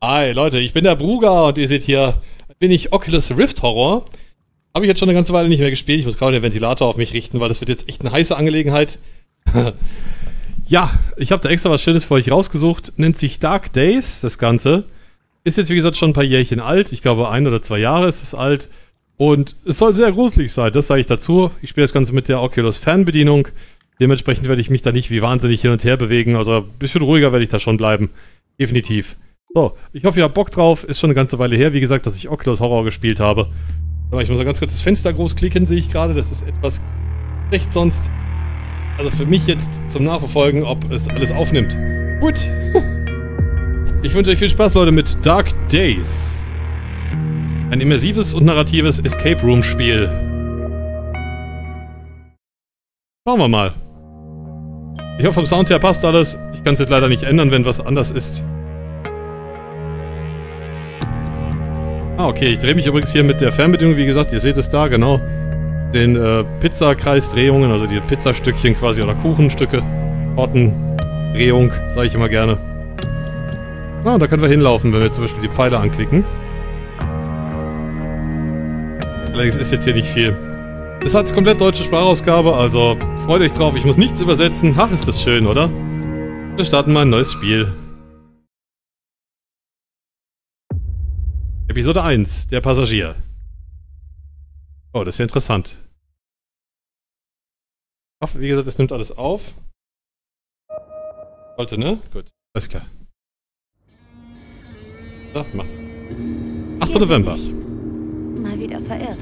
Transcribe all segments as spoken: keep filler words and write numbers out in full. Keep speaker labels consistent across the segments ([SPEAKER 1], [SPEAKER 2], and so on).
[SPEAKER 1] Hi Leute, ich bin der Bruger und ihr seht hier, bin ich Oculus Rift Horror. Habe ich jetzt schon eine ganze Weile nicht mehr gespielt. Ich muss gerade den Ventilator auf mich richten, weil das wird jetzt echt eine heiße Angelegenheit. Ja, ich habe da extra was Schönes für euch rausgesucht. Nennt sich Dark Days, das Ganze. Ist jetzt wie gesagt schon ein paar Jährchen alt. Ich glaube ein oder zwei Jahre ist es alt. Und es soll sehr gruselig sein, das sage ich dazu. Ich spiele das Ganze mit der Oculus Fernbedienung. Dementsprechend werde ich mich da nicht wie wahnsinnig hin und her bewegen. Also ein bisschen ruhiger werde ich da schon bleiben. Definitiv. So, ich hoffe, ihr habt Bock drauf. Ist schon eine ganze Weile her, wie gesagt, dass ich Oculus Horror gespielt habe. Aber ich muss mal ganz kurz das Fenster groß klicken, sehe ich gerade. Das ist etwas schlecht sonst. Also für mich jetzt zum Nachverfolgen, ob es alles aufnimmt. Gut. Ich wünsche euch viel Spaß, Leute, mit Dark Days. Ein immersives und narratives Escape Room Spiel. Schauen wir mal. Ich hoffe, vom Sound her passt alles. Ich kann es jetzt leider nicht ändern, wenn was anders ist. Ah, okay. Ich drehe mich übrigens hier mit der Fernbedienung. Wie gesagt, ihr seht es da, genau. Den äh, Pizzakreisdrehungen, also die Pizzastückchen quasi oder Kuchenstücke. Tortendrehung, sage ich immer gerne. Na, da können wir hinlaufen, wenn wir zum Beispiel die Pfeile anklicken. Allerdings ist jetzt hier nicht viel. Es hat komplett deutsche Sprachausgabe, also freut euch drauf. Ich muss nichts übersetzen. Ach, ist das schön, oder? Wir starten mal ein neues Spiel. Episode eins, der Passagier. Oh, das ist ja interessant. Ich hoffe, wie gesagt, es nimmt alles auf. Sollte, ne? Gut, alles klar. So, macht. achter November.
[SPEAKER 2] Mal wieder verirrt.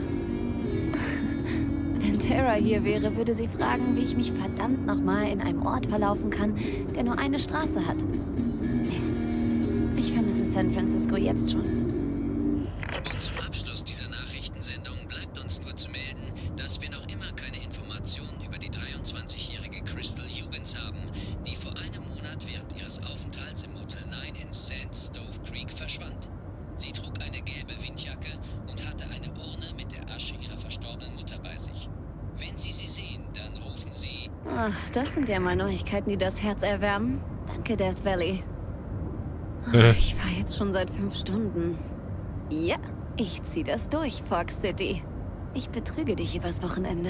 [SPEAKER 2] Wenn Tara hier wäre, würde sie fragen, wie ich mich verdammt nochmal in einem Ort verlaufen kann, der nur eine Straße hat. Mist. Ich vermisse San Francisco jetzt schon.
[SPEAKER 3] Und zum Abschluss dieser Nachrichtensendung bleibt uns nur zu melden, dass wir noch immer keine Informationen über die dreiundzwanzigjährige Crystal Huggins haben, die vor einem Monat während ihres Aufenthalts im Motel neun in Sand Stove Creek verschwand. Sie trug eine gelbe Windjacke und hatte eine Urne mit der Asche ihrer verstorbenen Mutter bei sich. Wenn Sie sie sehen, dann rufen Sie...
[SPEAKER 2] Ach, das sind ja mal Neuigkeiten, die das Herz erwärmen. Danke, Death Valley.
[SPEAKER 1] Äh.
[SPEAKER 2] Ich fahre jetzt schon seit fünf Stunden. Ja, ich zieh das durch, Fox City. Ich betrüge dich übers Wochenende.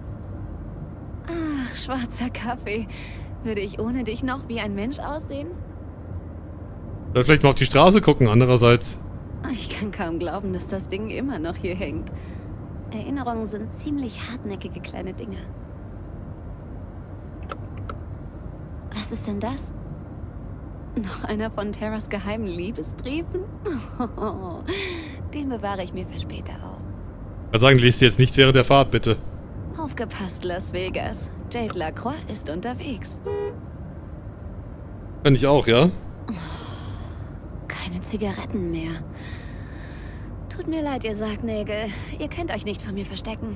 [SPEAKER 2] Ach, schwarzer Kaffee. Würde ich ohne dich noch wie ein Mensch aussehen?
[SPEAKER 1] Soll vielleicht mal auf die Straße gucken, andererseits.
[SPEAKER 2] Ich kann kaum glauben, dass das Ding immer noch hier hängt. Erinnerungen sind ziemlich hartnäckige kleine Dinge. Was ist denn das? Noch einer von Taras geheimen Liebesbriefen? Oh, den bewahre ich mir für später auf.
[SPEAKER 1] Ich kann sagen, liest jetzt nicht während der Fahrt, bitte.
[SPEAKER 2] Aufgepasst, Las Vegas. Jade Lacroix ist unterwegs.
[SPEAKER 1] Kann ich auch, ja?
[SPEAKER 2] Keine Zigaretten mehr. Tut mir leid, ihr Sargnägel. Ihr könnt euch nicht vor mir verstecken.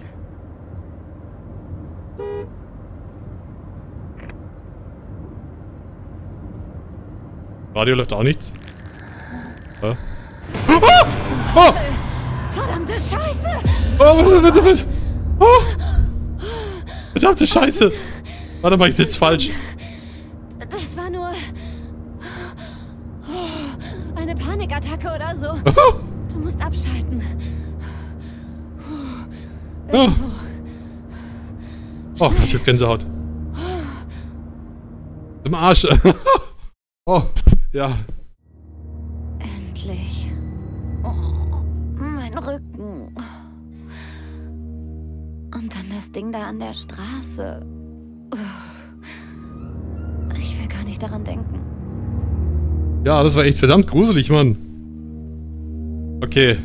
[SPEAKER 1] Radio läuft auch nichts. Ja.
[SPEAKER 2] Oh! Oh! Verdammte Scheiße!
[SPEAKER 1] Oh, bitte, bitte, bitte. Oh. Verdammte Scheiße! Warte mal, ich sitze falsch.
[SPEAKER 2] Das war nur... eine Panikattacke oder so.
[SPEAKER 1] Oh.
[SPEAKER 2] Du musst abschalten.
[SPEAKER 1] Oh, oh Gott, ich hab Gänsehaut. Im Arsch. Oh, ja.
[SPEAKER 2] Endlich. Oh, mein Rücken. Und dann das Ding da an der Straße. Ich will gar nicht daran denken.
[SPEAKER 1] Ja, das war echt verdammt gruselig, Mann. Okay.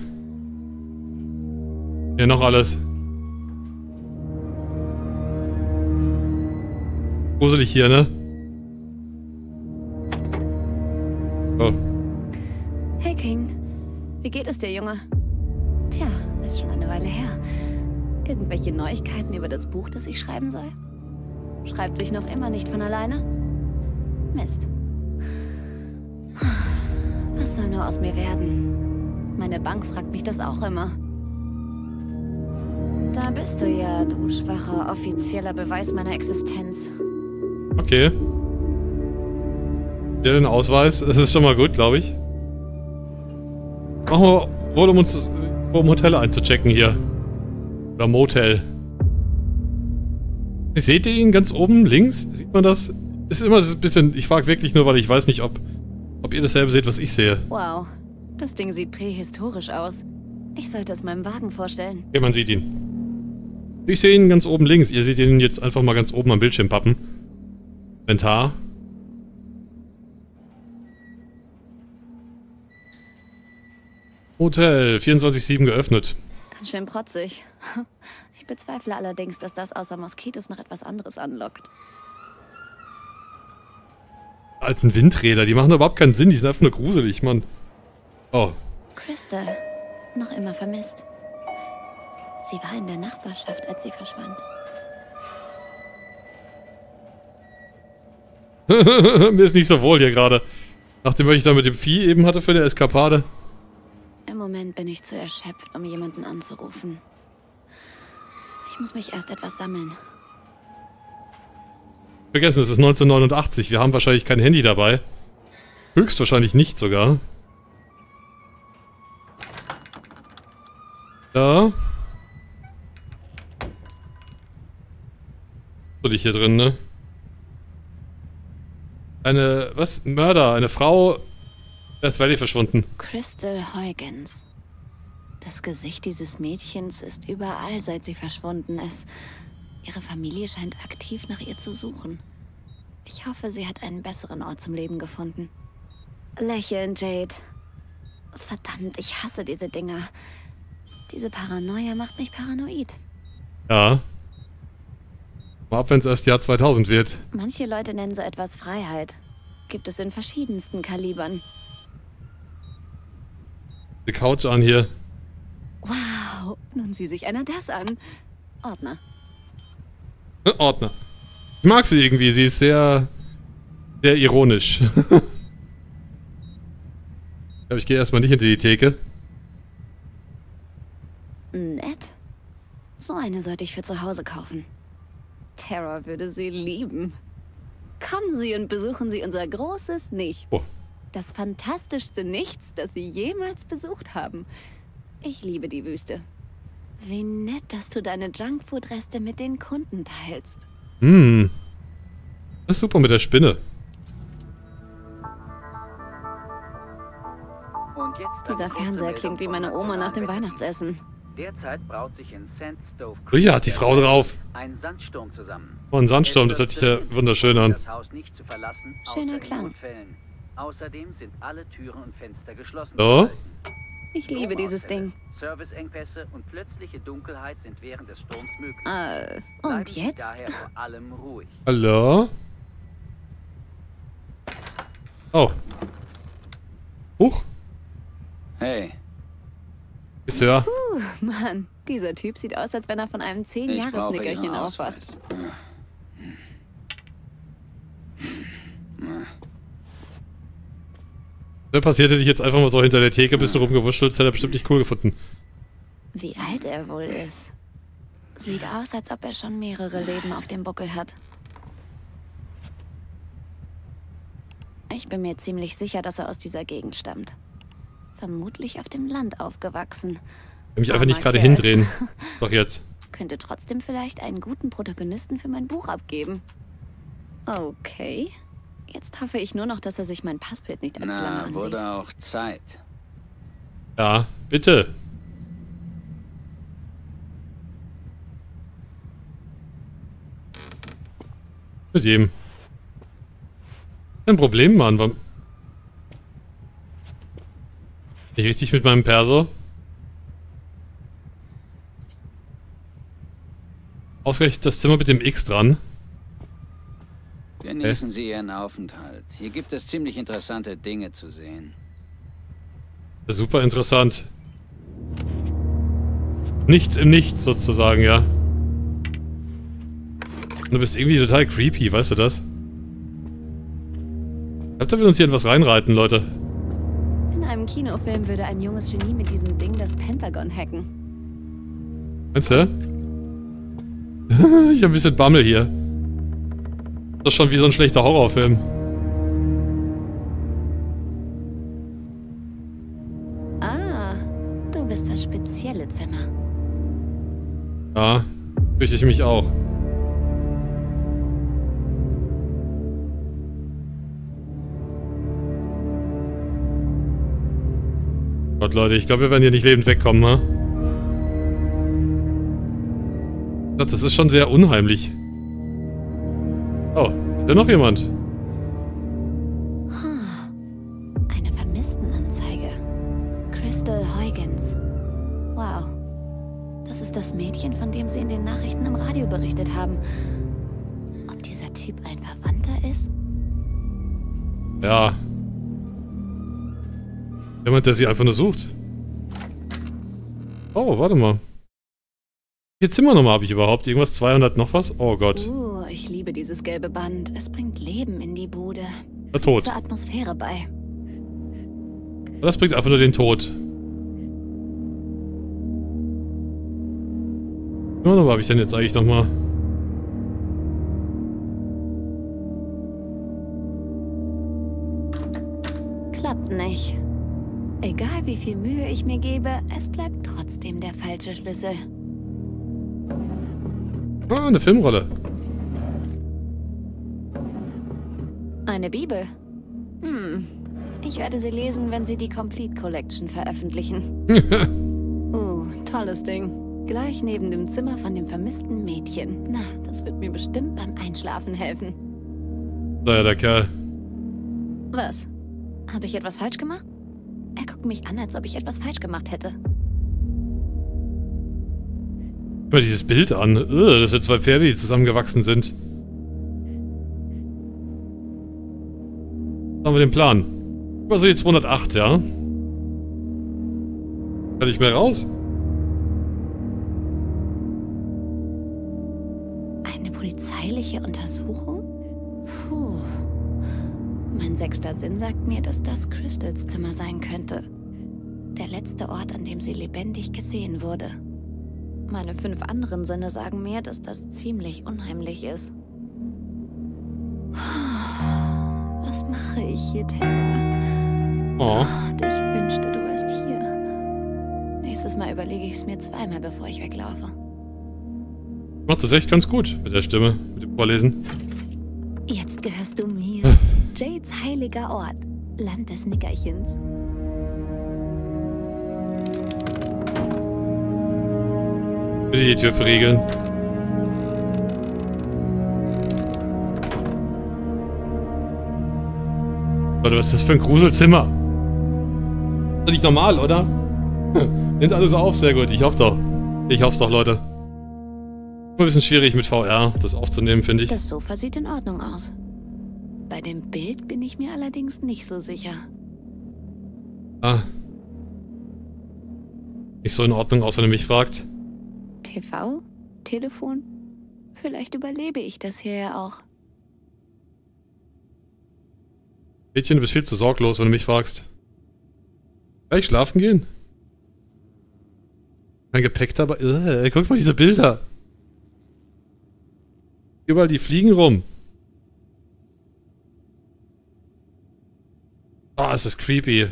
[SPEAKER 1] Hier noch alles. Gruselig hier, ne? Oh.
[SPEAKER 2] Hey King, wie geht es dir, Junge? Tja, das ist schon eine Weile her. Irgendwelche Neuigkeiten über das Buch, das ich schreiben soll? Schreibt sich noch immer nicht von alleine? Mist. Was soll nur aus mir werden? Meine Bank fragt mich das auch immer. Da bist du ja, du schwacher offizieller Beweis meiner Existenz.
[SPEAKER 1] Okay. Ja, den Ausweis, das ist schon mal gut, glaube ich. Machen wir wohl, um uns um Hotel einzuchecken hier. Oder Motel. Seht ihr ihn ganz oben links? Sieht man das? Es ist immer ein bisschen... Ich frage wirklich nur, weil ich weiß nicht, ob, ob ihr dasselbe seht, was ich sehe.
[SPEAKER 2] Wow, das Ding sieht prähistorisch aus. Ich sollte es meinem Wagen vorstellen.
[SPEAKER 1] Okay, man sieht ihn. Ich sehe ihn ganz oben links. Ihr seht ihn jetzt einfach mal ganz oben am Bildschirm pappen. Inventar. Hotel, vierundzwanzig sieben geöffnet.
[SPEAKER 2] Ganz schön protzig. Ich bezweifle allerdings, dass das außer Moskitos noch etwas anderes anlockt.
[SPEAKER 1] Alten Windräder, die machen überhaupt keinen Sinn. Die sind einfach nur gruselig, Mann. Oh.
[SPEAKER 2] Crystal, noch immer vermisst. Sie war in der Nachbarschaft, als sie verschwand.
[SPEAKER 1] Mir ist nicht so wohl hier gerade. Nachdem, was ich da mit dem Vieh eben hatte für eine Eskapade.
[SPEAKER 2] Im Moment bin ich zu erschöpft, um jemanden anzurufen. Ich muss mich erst etwas sammeln.
[SPEAKER 1] Vergessen, es ist neunzehnhundertneunundachtzig. Wir haben wahrscheinlich kein Handy dabei. Höchstwahrscheinlich nicht sogar. Ja. So dich hier drin, ne? Eine, was? Mörder, eine Frau. Das Valley verschwunden.
[SPEAKER 2] Crystal Huygens. Das Gesicht dieses Mädchens ist überall, seit sie verschwunden ist. Ihre Familie scheint aktiv nach ihr zu suchen. Ich hoffe, sie hat einen besseren Ort zum Leben gefunden. Lächeln, Jade. Verdammt, ich hasse diese Dinger. Diese Paranoia macht mich paranoid.
[SPEAKER 1] Ja. Mal ab, wenn es erst Jahr zweitausend wird.
[SPEAKER 2] Manche Leute nennen so etwas Freiheit. Gibt es in verschiedensten Kalibern.
[SPEAKER 1] Die Couch an hier.
[SPEAKER 2] Wow, nun sieh sich einer das an. Ordner.
[SPEAKER 1] Ordner. Ich mag sie irgendwie, sie ist sehr, sehr ironisch. Aber ich gehe erstmal nicht hinter die Theke.
[SPEAKER 2] Nett. So eine sollte ich für zu Hause kaufen. Tara würde sie lieben. Kommen Sie und besuchen Sie unser großes Nichts.
[SPEAKER 1] Oh.
[SPEAKER 2] Das fantastischste Nichts, das Sie jemals besucht haben. Ich liebe die Wüste. Wie nett, dass du deine Junkfood-Reste mit den Kunden teilst.
[SPEAKER 1] Hm. Das ist super mit der Spinne.
[SPEAKER 4] Und jetzt
[SPEAKER 2] Dieser Fernseher klingt wie meine Oma nach dem Weihnachtsessen.
[SPEAKER 4] Derzeit braut sich in Sandstove
[SPEAKER 1] Oh ja, hat die Frau drauf.
[SPEAKER 4] ein Sandsturm zusammen.
[SPEAKER 1] Oh, ein Sandsturm, das hört sich ja wunderschön an.
[SPEAKER 4] Das Haus nicht zu verlassen,
[SPEAKER 2] Schöner
[SPEAKER 4] außer in
[SPEAKER 2] Klang.
[SPEAKER 4] Notfällen. Außerdem sind alle Türen und Fenster geschlossen.
[SPEAKER 1] So.
[SPEAKER 2] Ich liebe dieses Ding.
[SPEAKER 4] Serviceengpässe und plötzliche Dunkelheit sind während des Sturms möglich.
[SPEAKER 2] Äh,
[SPEAKER 4] Bleiben
[SPEAKER 2] und
[SPEAKER 4] Sie
[SPEAKER 2] jetzt?
[SPEAKER 4] daher vor allem ruhig.
[SPEAKER 1] Hallo? Oh. Huch.
[SPEAKER 5] Hey,
[SPEAKER 1] Ist ja.
[SPEAKER 2] Puh, Mann, dieser Typ sieht aus, als wenn er von einem
[SPEAKER 5] ich brauche
[SPEAKER 2] zehn-Jahres-Nickerchen
[SPEAKER 5] Ihren
[SPEAKER 2] aufwacht.
[SPEAKER 5] Ausweis.
[SPEAKER 1] Der passiert, hätte ich jetzt einfach mal so hinter der Theke ein bisschen rumgewuschelt, das hätte er bestimmt nicht cool gefunden.
[SPEAKER 2] Wie alt er wohl ist. Sieht aus, als ob er schon mehrere Leben auf dem Buckel hat. Ich bin mir ziemlich sicher, dass er aus dieser Gegend stammt. Vermutlich auf dem Land aufgewachsen.
[SPEAKER 1] Ich will mich einfach nicht
[SPEAKER 2] Armer
[SPEAKER 1] gerade
[SPEAKER 2] Kerl.
[SPEAKER 1] hindrehen. Doch jetzt.
[SPEAKER 2] Könnte trotzdem vielleicht einen guten Protagonisten für mein Buch abgeben. Okay. Jetzt hoffe ich nur noch, dass er sich mein Passbild nicht allzu lange
[SPEAKER 5] Na,
[SPEAKER 2] ansieht.
[SPEAKER 5] wurde auch Zeit.
[SPEAKER 1] Ja, bitte. Mit ihm. Kein Problem, Mann. Warum... Nicht richtig mit meinem Perso? Ausgerechnet das Zimmer mit dem X dran.
[SPEAKER 5] Genießen Sie Ihren Aufenthalt. Hier gibt es ziemlich interessante Dinge zu sehen.
[SPEAKER 1] Super interessant. Nichts im Nichts sozusagen, ja. Du bist irgendwie total creepy, weißt du das? Ich glaube, da will uns hier etwas reinreiten, Leute.
[SPEAKER 2] In einem Kinofilm würde ein junges Genie mit diesem Ding das Pentagon hacken.
[SPEAKER 1] Meinst du? Ich hab ein bisschen Bammel hier. Das ist schon wie so ein schlechter Horrorfilm.
[SPEAKER 2] Ah, bist das spezielle Zimmer.
[SPEAKER 1] Ja, fürchte ich mich auch. Gott, Leute, ich glaube, wir werden hier nicht lebend wegkommen, ne? Das ist schon sehr unheimlich. Oh, ist da noch jemand?
[SPEAKER 2] Eine Vermisstenanzeige. Crystal Huygens. Wow. Das ist das Mädchen, von dem sie in den Nachrichten im Radio berichtet haben. Ob dieser Typ ein Verwandter ist?
[SPEAKER 1] Ja. Jemand, der sie einfach nur sucht. Oh, warte mal. Wie viel Zimmernummer habe ich überhaupt? Irgendwas zweihundert noch was? Oh Gott.
[SPEAKER 2] Uh, ich liebe dieses gelbe Band. Es bringt Leben in die Bude.
[SPEAKER 1] Der Tod.
[SPEAKER 2] Zur Atmosphäre bei.
[SPEAKER 1] Das bringt einfach nur den Tod. Wie viel habe ich denn jetzt eigentlich nochmal?
[SPEAKER 2] Klappt nicht. Egal wie viel Mühe ich mir gebe, es bleibt trotzdem der falsche Schlüssel.
[SPEAKER 1] Ah, eine Filmrolle.
[SPEAKER 2] Eine Bibel. Hm. Ich werde sie lesen, wenn sie die Complete Collection veröffentlichen. uh, tolles Ding. Gleich neben dem Zimmer von dem vermissten Mädchen. Na, das wird mir bestimmt beim Einschlafen helfen.
[SPEAKER 1] Naja, der Kerl.
[SPEAKER 2] Was? Habe ich etwas falsch gemacht? Er guckt mich an, als ob ich etwas falsch gemacht hätte.
[SPEAKER 1] Guck mal dieses Bild an. Ugh, das sind zwei Pferde, die zusammengewachsen sind. Was haben wir den Plan? Was ist jetzt zweihundertacht, ja? Kann ich mehr raus?
[SPEAKER 2] Eine polizeiliche Untersuchung? Puh. Mein sechster Sinn sagt mir, dass das Crystals Zimmer sein könnte. Der letzte Ort, an dem sie lebendig gesehen wurde. Meine fünf anderen Sinne sagen mir, dass das ziemlich unheimlich ist. Was mache ich hier, Tara?
[SPEAKER 1] Oh.
[SPEAKER 2] Ich wünschte, du wärst hier. Nächstes Mal überlege ich es mir zweimal, bevor ich weglaufe.
[SPEAKER 1] Macht das echt ganz gut mit der Stimme, mit dem Vorlesen.
[SPEAKER 2] Jetzt gehörst du mir. Jades heiliger Ort. Land des Nickerchens.
[SPEAKER 1] Bitte die Tür verriegeln. Leute, was ist das für ein Gruselzimmer? Das ist nicht normal, oder? Nimmt alles auf, sehr gut. Ich hoffe doch. Ich hoffe es doch, Leute. Ein bisschen schwierig mit V R, das aufzunehmen, finde ich.
[SPEAKER 2] Das Sofa sieht in Ordnung aus. Bei dem Bild bin ich mir allerdings nicht so sicher.
[SPEAKER 1] Ah. Nicht so in Ordnung aus, wenn ihr mich fragt.
[SPEAKER 2] T V? Telefon? Vielleicht überlebe ich das hier ja auch.
[SPEAKER 1] Mädchen, du bist viel zu sorglos, wenn du mich fragst. Gleich schlafen gehen? Kein Gepäck dabei? Äh, guck mal diese Bilder. Überall die fliegen rum. Ah, oh, es ist creepy.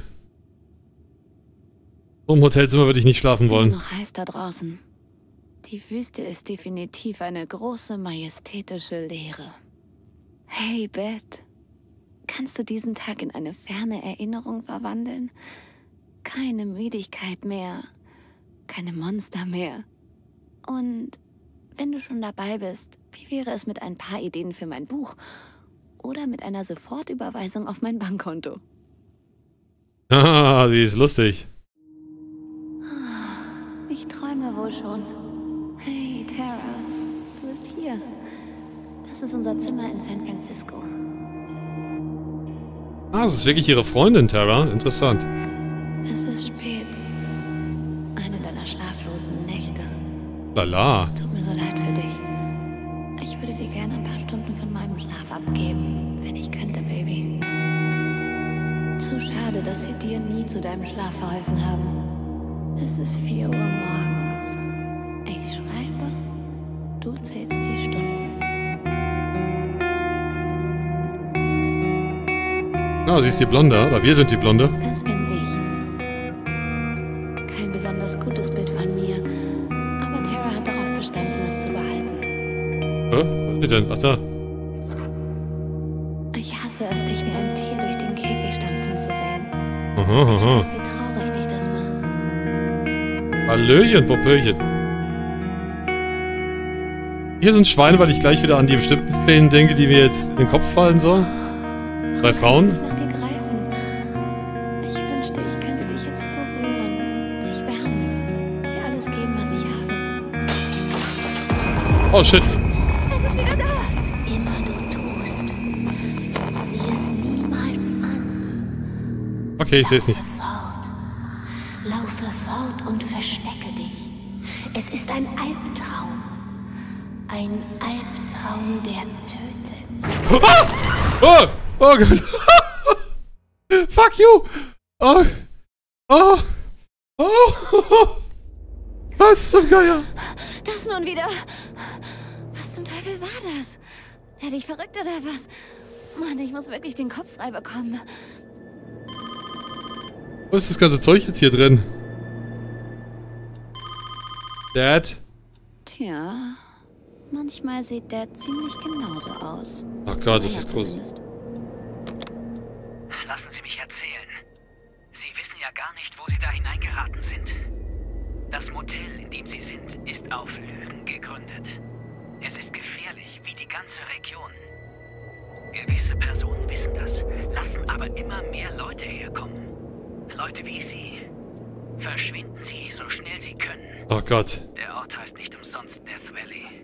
[SPEAKER 1] So im Hotelzimmer würde ich nicht schlafen wollen.
[SPEAKER 2] Noch heiß da draußen. Die Wüste ist definitiv eine große, majestätische Leere. Hey, Beth. Kannst du diesen Tag in eine ferne Erinnerung verwandeln? Keine Müdigkeit mehr. Keine Monster mehr. Und wenn du schon dabei bist, wie wäre es mit ein paar Ideen für mein Buch? Oder mit einer Sofortüberweisung auf mein Bankkonto?
[SPEAKER 1] Ah, sie ist lustig.
[SPEAKER 2] Ich träume wohl schon. Hey, Tara, du bist hier. Das ist unser Zimmer in San Francisco.
[SPEAKER 1] Ah, es ist wirklich ihre Freundin, Tara. Interessant.
[SPEAKER 2] Es ist spät. Eine deiner schlaflosen Nächte.
[SPEAKER 1] Lala.
[SPEAKER 2] Es tut mir so leid für dich. Ich würde dir gerne ein paar Stunden von meinem Schlaf abgeben, wenn ich könnte, Baby. Zu schade, dass sie dir nie zu deinem Schlaf verholfen haben. Es ist vier Uhr morgens. Ich schreibe, du zählst die Stunden.
[SPEAKER 1] Ah, sie ist die Blonde, aber wir sind die Blonde.
[SPEAKER 2] Das bin ich. Kein besonders
[SPEAKER 1] Was denn? Ach da.
[SPEAKER 2] Ich hasse es, dich wie ein Tier durch den Käfig stampfen zu sehen.
[SPEAKER 1] Aha,
[SPEAKER 2] Ich
[SPEAKER 1] aha.
[SPEAKER 2] weiß, wie traurig dich das macht.
[SPEAKER 1] Hallöchen, Popöchen. Hier sind Schweine, weil ich gleich wieder an die bestimmten Szenen denke, die mir jetzt in den Kopf fallen so. Drei Frauen.
[SPEAKER 2] Nach dir greifen. Ich wünschte, ich könnte dich jetzt berühren, dich wärmen, dir alles geben, was ich habe.
[SPEAKER 1] Oh shit.
[SPEAKER 2] Es ist wieder da.
[SPEAKER 6] Was immer du tust, sieh es niemals an.
[SPEAKER 1] Okay, ich sehe es nicht.
[SPEAKER 6] Laufe fort. Laufe fort und verstecke dich. Es ist ein Albtraum. Ein Albtraum, der tötet.
[SPEAKER 1] Ah! Oh! Oh Gott! Fuck you! Oh! Oh! Oh! Was zum Geier?
[SPEAKER 2] Das nun wieder. Was zum Teufel war das? Werde ich verrückt oder was? Mann, ich muss wirklich den Kopf frei bekommen.
[SPEAKER 1] Was ist das ganze Zeug jetzt hier drin? Dad?
[SPEAKER 2] Tja, manchmal sieht der ziemlich genauso aus.
[SPEAKER 1] Ach Gott, das
[SPEAKER 2] Naja,
[SPEAKER 1] ist groß.
[SPEAKER 2] zumindest.
[SPEAKER 4] Lassen Sie mich erzählen. Sie wissen ja gar nicht, wo Sie da hineingeraten sind. Das Motel, in dem Sie sind, ist auf Lügen gegründet. Es ist gefährlich, wie die ganze Region. Gewisse Personen wissen das, lassen aber immer mehr Leute herkommen. Leute wie Sie. Verschwinden Sie, so schnell Sie können.
[SPEAKER 1] Oh Gott.
[SPEAKER 4] Der Ort heißt nicht umsonst Death Valley.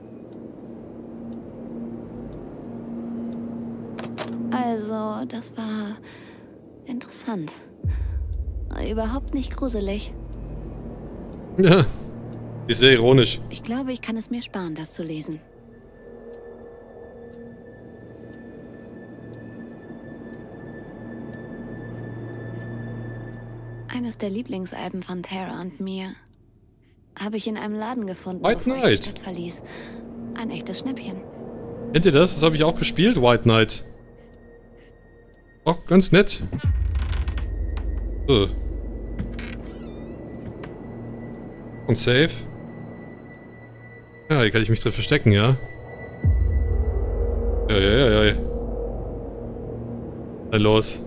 [SPEAKER 2] Also, das war interessant. Überhaupt nicht gruselig.
[SPEAKER 1] Ja. Ist sehr ironisch.
[SPEAKER 2] Ich glaube, ich kann es mir sparen, das zu lesen. Eines der Lieblingsalben von Tara und mir habe ich in einem Laden gefunden,
[SPEAKER 1] White
[SPEAKER 2] bevor ich
[SPEAKER 1] Knight.
[SPEAKER 2] die Stadt verließ. Ein echtes Schnäppchen.
[SPEAKER 1] Kennt ihr das? Das habe ich auch gespielt, White Knight. Auch ganz nett. So. Und safe. Ja, hier kann ich mich drin verstecken, ja? Ja, ja, ja, ja. Dann los.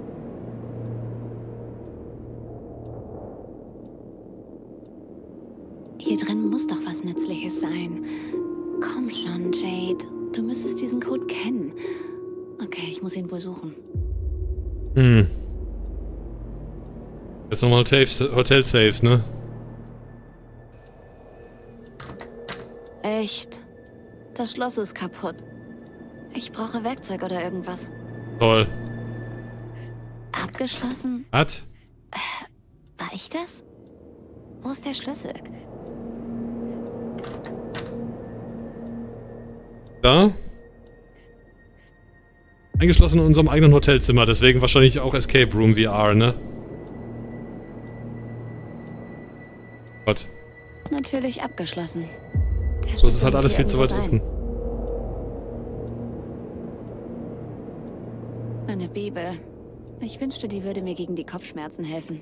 [SPEAKER 2] Hier drin muss doch was Nützliches sein. Komm schon, Jade. Du müsstest diesen Code kennen. Okay, ich muss ihn wohl suchen.
[SPEAKER 1] Hm. Jetzt nochmal Hotel-Saves, ne?
[SPEAKER 2] Echt? Das Schloss ist kaputt. Ich brauche Werkzeug oder irgendwas.
[SPEAKER 1] Toll.
[SPEAKER 2] Abgeschlossen?
[SPEAKER 1] Hat?
[SPEAKER 2] War ich das? Wo ist der Schlüssel?
[SPEAKER 1] Da? Eingeschlossen in unserem eigenen Hotelzimmer, deswegen wahrscheinlich auch Escape Room V R, ne? Gott.
[SPEAKER 2] Natürlich abgeschlossen. Der
[SPEAKER 1] So ist es
[SPEAKER 2] Schlüssel
[SPEAKER 1] halt
[SPEAKER 2] muss
[SPEAKER 1] alles
[SPEAKER 2] hier
[SPEAKER 1] viel zu weit
[SPEAKER 2] irgendwo
[SPEAKER 1] offen.
[SPEAKER 2] sein. Meine Bibel. Ich wünschte, die würde mir gegen die Kopfschmerzen helfen.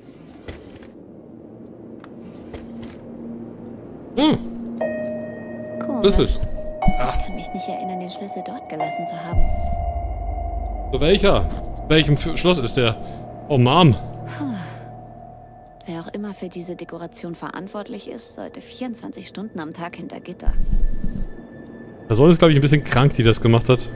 [SPEAKER 1] Hm,
[SPEAKER 2] Komisch.
[SPEAKER 1] Schlüssel.
[SPEAKER 2] Ich kann mich nicht erinnern, den Schlüssel dort gelassen zu haben.
[SPEAKER 1] So, welcher? Welchem F- Schloss ist der? Oh, Mom.
[SPEAKER 2] Wer auch immer für diese Dekoration verantwortlich ist, sollte vierundzwanzig Stunden am Tag hinter Gitter.
[SPEAKER 1] Person ist, glaube ich, ein bisschen krank, die das gemacht hat.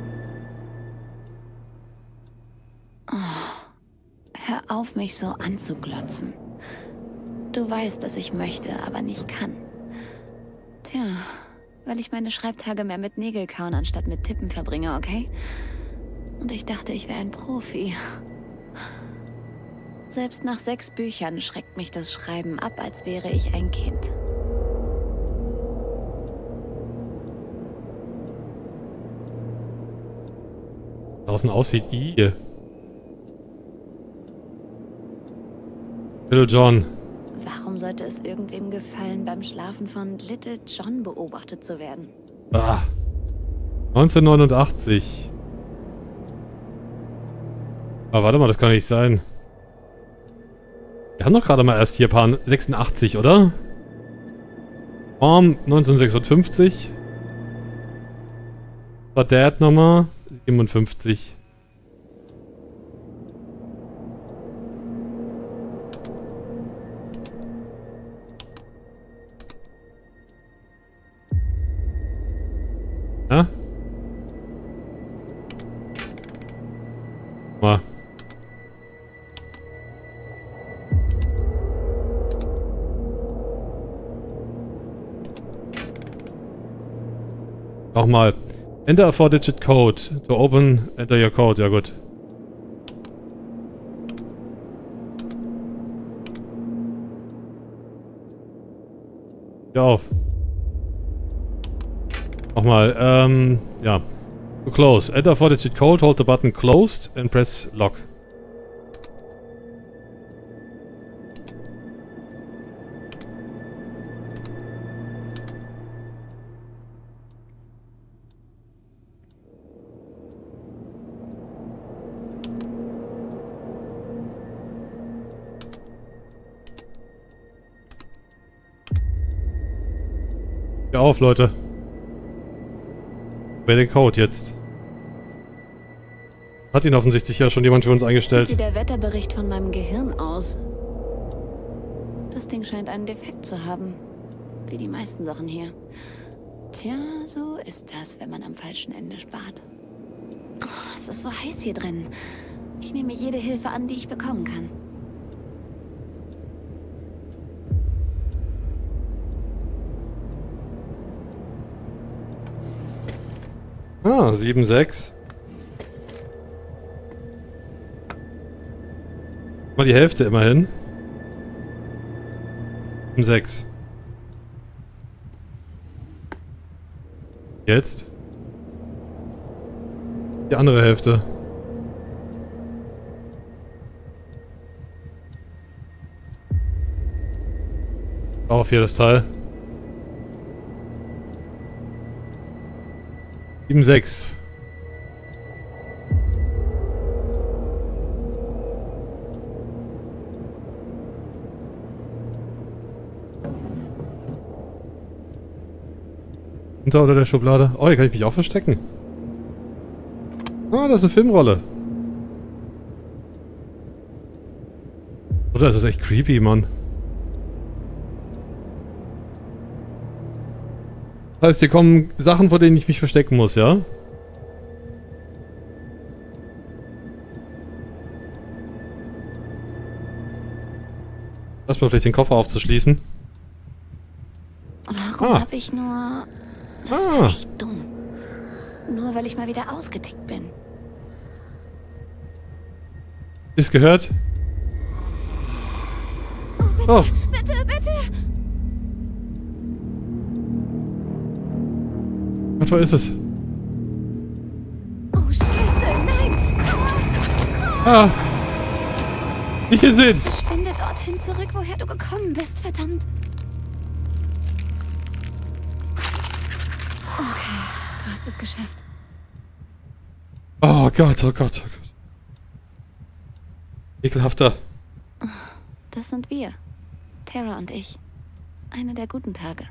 [SPEAKER 2] Hör auf, mich so anzuglotzen. Du weißt, dass ich möchte, aber nicht kann. Tja, weil ich meine Schreibtage mehr mit Nägelkauen anstatt mit Tippen verbringe, okay? Und ich dachte, ich wäre ein Profi. Selbst nach sechs Büchern schreckt mich das Schreiben ab, als wäre ich ein Kind.
[SPEAKER 1] Draußen aussieht. I. Little John.
[SPEAKER 2] Warum sollte es irgendwem gefallen, beim Schlafen von Little John beobachtet zu werden?
[SPEAKER 1] Ah. neunzehnhundertneunundachtzig. Aber warte mal, das kann nicht sein. Wir haben doch gerade mal erst hier paar sechsundachtzig, oder? Mom neunzehnhundertsechsundfünfzig. War Dad Nummer siebenundfünfzig. Ja? Mal. Nochmal. Enter a four digit code. To open, enter your code. Ja gut. Hör auf. Nochmal. Ähm, ja. To close. Enter a four digit code, hold the button closed and press lock. Hör auf, Leute. Wer den Code jetzt? Hat ihn offensichtlich ja schon jemand für uns eingestellt.
[SPEAKER 2] Sieht wie der Wetterbericht von meinem Gehirn aus. Das Ding scheint einen Defekt zu haben. Wie die meisten Sachen hier. Tja, so ist das, wenn man am falschen Ende spart. Oh, es ist so heiß hier drin. Ich nehme jede Hilfe an, die ich bekommen kann.
[SPEAKER 1] Ah, sieben sechs. Mal die Hälfte immerhin. sieben sechs. Jetzt? Die andere Hälfte. Auf hier das Teil. sieben sechs. Unter oder der Schublade. Oh, hier kann ich mich auch verstecken. Ah, das ist eine Filmrolle. Oder ist das echt creepy, Mann. Das heißt, hier kommen Sachen, vor denen ich mich verstecken muss, ja? Lass mal vielleicht den Koffer aufzuschließen.
[SPEAKER 2] Warum
[SPEAKER 1] Ah.
[SPEAKER 2] habe ich nur... Das
[SPEAKER 1] Ah.
[SPEAKER 2] war echt dumm. Nur weil ich mal wieder ausgetickt bin.
[SPEAKER 1] Ist gehört? Oh,
[SPEAKER 2] Bitte, bitte!
[SPEAKER 1] Gott, wo ist es?
[SPEAKER 2] Oh, Scheiße, nein!
[SPEAKER 1] Ah! Nicht hinsehen!
[SPEAKER 2] Verschwinde dorthin zurück, woher du gekommen bist, verdammt! Okay, du hast es geschafft.
[SPEAKER 1] Oh Gott, oh Gott, oh Gott. Ekelhafter.
[SPEAKER 2] Das sind wir. Tara und ich. Einer der guten Tage.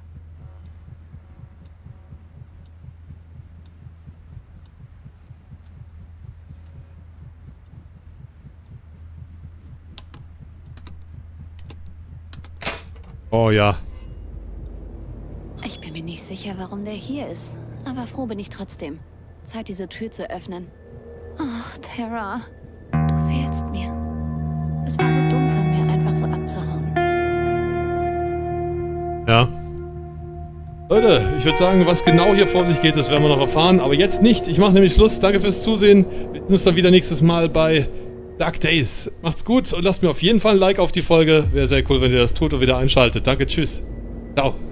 [SPEAKER 1] Oh ja.
[SPEAKER 2] Ich bin mir nicht sicher, warum der hier ist. Aber froh bin ich trotzdem. Zeit, diese Tür zu öffnen. Ach, Tara. Du fehlst mir. Es war so dumm von mir, einfach so abzuhauen.
[SPEAKER 1] Ja. Leute, ich würde sagen, was genau hier vor sich geht, das werden wir noch erfahren. Aber jetzt nicht. Ich mache nämlich Schluss. Danke fürs Zusehen. Wir sehen uns dann wieder nächstes Mal bei Dark Days. Macht's gut und lasst mir auf jeden Fall ein Like auf die Folge. Wäre sehr cool, wenn ihr das tut und wieder einschaltet. Danke, tschüss. Ciao.